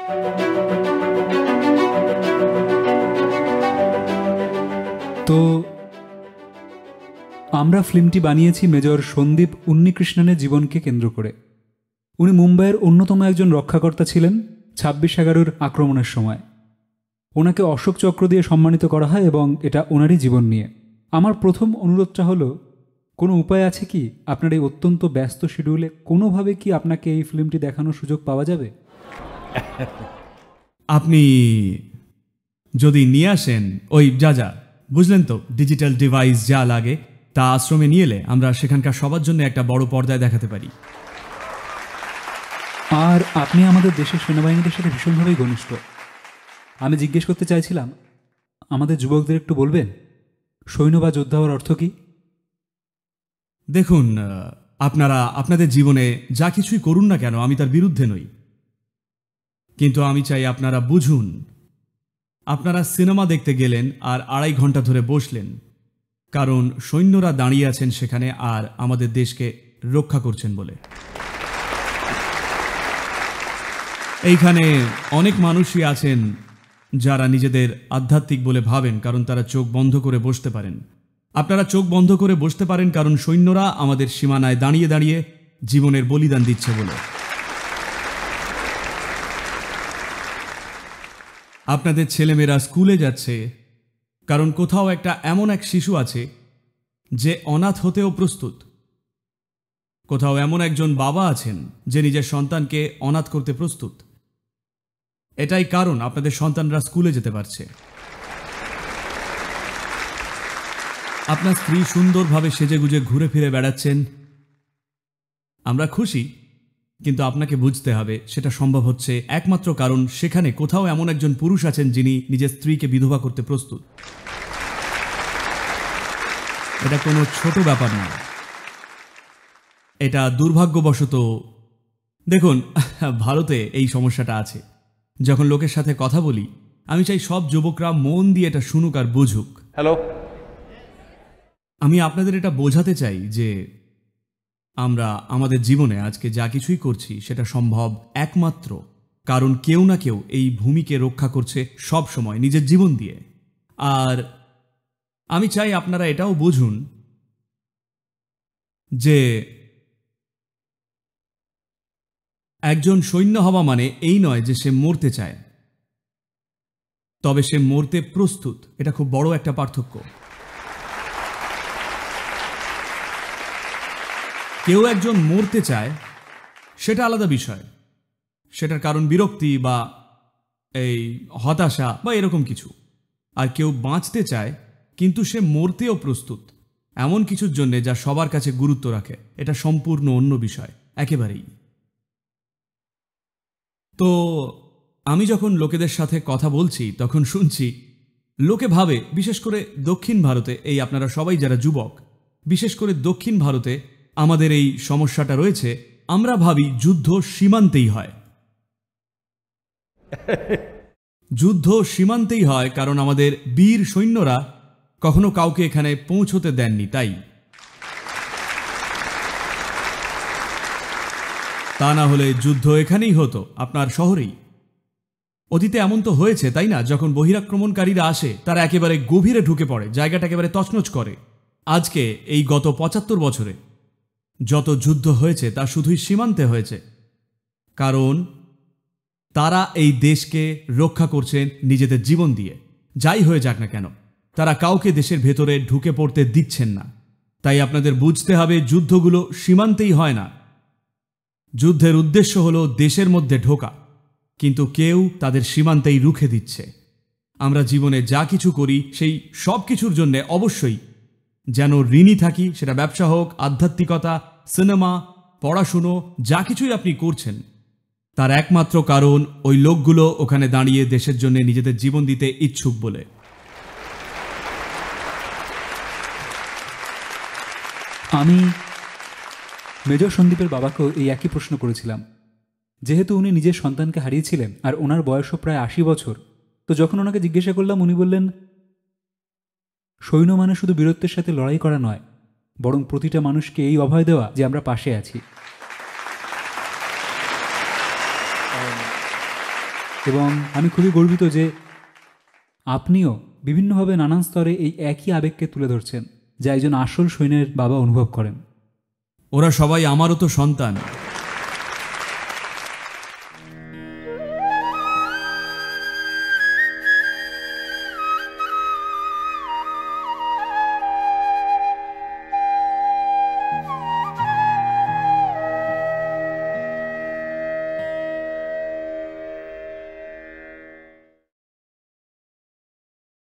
তো আমরা ফিল্মটি বানিয়েছি মেজর সন্দীপ উন্নিকৃষ্ণনের জীবনকে কেন্দ্র করে। উনি মুম্বাইয়ের অন্যতম একজন রক্ষাকর্তা ছিলেন 26/11 আক্রমণের সময়। ওনাকে অশোক চক্র দিয়ে সম্মানিত করা হয় এবং এটা ওনারই জীবন নিয়ে। আমার প্রথম অনুরোধটা হলো, কোনো উপায় আছে কি আপনার এই অত্যন্ত ব্যস্ত শিডিউলে কোনোভাবে কি আপনাকে এই ফিল্মটি দেখানোর সুযোগ পাওয়া যাবে? আপনি যদি নিয়ে আসেন ওই যা বুঝলেন তো, ডিজিটাল ডিভাইস যা লাগে তা আশ্রমে নিয়ে এলে আমরা সেখানকার সবার জন্য একটা বড় পর্দায় দেখাতে পারি। আর আপনি আমাদের দেশের সেনাবাহিনীদের সাথে ভীষণভাবেই ঘনিষ্ঠ। আমি জিজ্ঞেস করতে চাইছিলাম, আমাদের যুবকদের একটু বলবেন সৈন্য বা যোদ্ধা হওয়ার অর্থ কী? দেখুন, আপনারা আপনাদের জীবনে যা কিছুই করুন না কেন আমি তার বিরুদ্ধে নই, কিন্তু আমি চাই আপনারা বুঝুন। আপনারা সিনেমা দেখতে গেলেন আর 2.5 ঘন্টা ধরে বসলেন, কারণ সৈন্যরা দাঁড়িয়ে আছেন সেখানে আর আমাদের দেশকে রক্ষা করছেন বলে। এইখানে অনেক মানুষই আছেন যারা নিজেদের আধ্যাত্মিক বলে ভাবেন, কারণ তারা চোখ বন্ধ করে বসতে পারেন। আপনারা চোখ বন্ধ করে বসতে পারেন কারণ সৈন্যরা আমাদের সীমানায় দাঁড়িয়ে দাঁড়িয়ে জীবনের বলিদান দিচ্ছে বলে। আপনাদের ছেলেমেয়েরা স্কুলে যাচ্ছে কারণ কোথাও একটা এমন এক শিশু আছে যে অনাথ হতেও প্রস্তুত। কোথাও এমন একজন বাবা আছেন যে নিজের সন্তানকে অনাথ করতে প্রস্তুত। এটাই কারণ আপনাদের সন্তানরা স্কুলে যেতে পারছে। আপনার স্ত্রী সুন্দরভাবে সেজেগুজে ঘুরে ফিরে বেড়াচ্ছেন, আমরা খুশি, কিন্তু আপনাকে বুঝতে হবে সেটা সম্ভব হচ্ছে একমাত্র কারণ সেখানে কোথাও এমন একজন পুরুষ আছেন যিনি নিজের স্ত্রীকে বিধবা করতে প্রস্তুত। এটা কোনো ছোট ব্যাপার নয়, এটা দুর্ভাগ্যবশত। দেখুন, ভারতে এই সমস্যাটা আছে। যখন লোকের সাথে কথা বলি আমি চাই সব যুবকরা মন দিয়ে এটা শুনুক আর বুঝুক। হ্যালো, আমি আপনাদের এটা বোঝাতে চাই যে আমরা আমাদের জীবনে আজকে যা কিছুই করছি সেটা সম্ভব একমাত্র কারণ কেউ না কেউ এই ভূমিকে রক্ষা করছে সব সময় নিজের জীবন দিয়ে। আর আমি চাই আপনারা এটাও বুঝুন যে একজন সৈন্য হওয়া মানে এই নয় যে সে মরতে চায়, তবে সে মরতে প্রস্তুত। এটা খুব বড় একটা পার্থক্য। কেউ একজন মরতে চায় সেটা আলাদা বিষয়, সেটার কারণ বিরক্তি বা এই হতাশা বা এরকম কিছু। আর কেউ বাঁচতে চায় কিন্তু সে মরতেও প্রস্তুত এমন কিছুর জন্য যা সবার কাছে গুরুত্ব রাখে। এটা সম্পূর্ণ অন্য বিষয় একেবারেই। তো আমি যখন লোকেদের সাথে কথা বলছি তখন শুনছি লোকে ভাবে, বিশেষ করে দক্ষিণ ভারতে, এই আপনারা সবাই যারা যুবক, বিশেষ করে দক্ষিণ ভারতে আমাদের এই সমস্যাটা রয়েছে। আমরা ভাবি যুদ্ধ সীমান্তেই হয়। যুদ্ধ সীমান্তেই হয় কারণ আমাদের বীর সৈন্যরা কখনো কাউকে এখানে পৌঁছতে দেননি। তাই তা না হলে যুদ্ধ এখানেই হতো, আপনার শহরেই। অতীতে এমন তো হয়েছে, তাই না? যখন বহিরাক্রমণকারীরা আসে তারা একেবারে গভীরে ঢুকে পড়ে, জায়গাটা একেবারে তছনছ করে। আজকে এই গত 75 বছরে যত যুদ্ধ হয়েছে তা শুধুই সীমান্তে হয়েছে, কারণ তারা এই দেশকে রক্ষা করছেন নিজেদের জীবন দিয়ে। যাই হয়ে যাক না কেন, তারা কাউকে দেশের ভেতরে ঢুকে পড়তে দিচ্ছেন না। তাই আপনাদের বুঝতে হবে যুদ্ধগুলো সীমান্তেই হয় না। যুদ্ধের উদ্দেশ্য হলো দেশের মধ্যে ঢোকা, কিন্তু কেউ তাদের সীমান্তেই রুখে দিচ্ছে। আমরা জীবনে যা কিছু করি সেই সব কিছুর জন্য অবশ্যই যেন ঋণী থাকি, সেটা ব্যবসা হোক, আধ্যাত্মিকতা, সিনেমা, পড়াশুনো, যা কিছুই আপনি করছেন তার একমাত্র কারণ ওই লোকগুলো ওখানে দাঁড়িয়ে দেশের জন্য নিজেদের জীবন দিতে ইচ্ছুক বলে। আমি মেজর সন্দীপের বাবাকেও এই একই প্রশ্ন করেছিলাম। যেহেতু উনি নিজের সন্তানকে হারিয়েছিলেন আর ওনার বয়সও প্রায় 80 বছর, তো যখন ওনাকে জিজ্ঞাসা করলাম উনি বললেন, সৈন্য মানে শুধু বীরত্বের সাথে লড়াই করা নয়, বরং প্রতিটা মানুষকে এই অভয় দেওয়া যে আমরা পাশে আছি। এবং আমি খুবই গর্বিত যে আপনিও বিভিন্নভাবে নানান স্তরে এই একই আবেগকে তুলে ধরছেন, যা একজন আসল সৈন্যের বাবা অনুভব করেন। ওরা সবাই আমারও তো সন্তান।